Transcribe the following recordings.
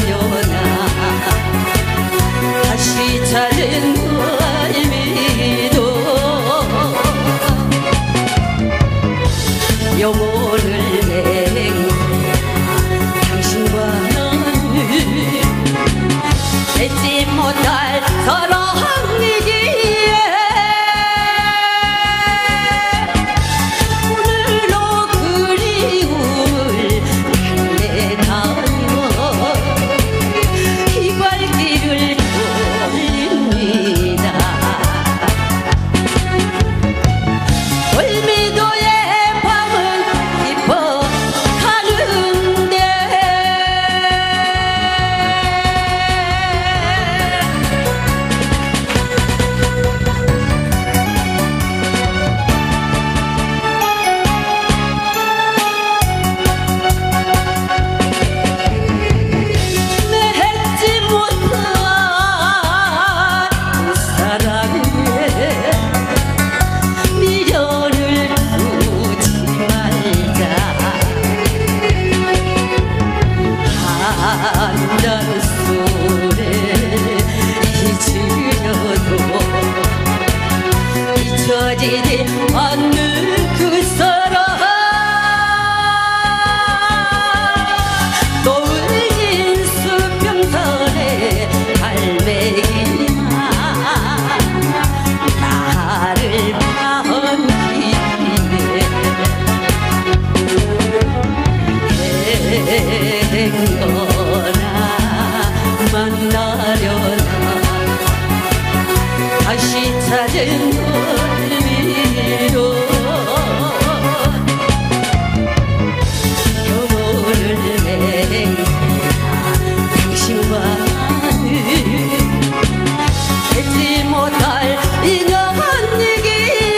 만나려나 다시 찾은 멀미도 영혼을 맹 당신과 나는 잊지 못할 사랑이기에 오늘도 그리움을 달래다녀 이 발길을 돌립니다. 월미도의 밤은 깊어가는데 한잔 술에 잊으려도 잊혀지지 않는 그 사람 떠올린 수평선의 갈매기나 나를 반기네 행거나 만나려나 다시 찾은 멀미로 영혼을 맹세한 당신과 나는 잊지 못할 인연이기에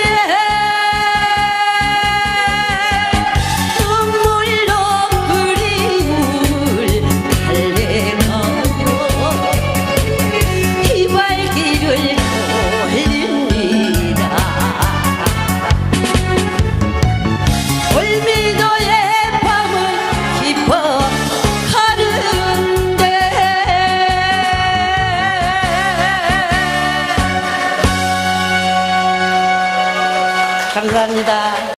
눈물로 그리움을 달래가며 이 발길을 돌립니다. 월미도의 밤은 깊어가는데 감사합니다.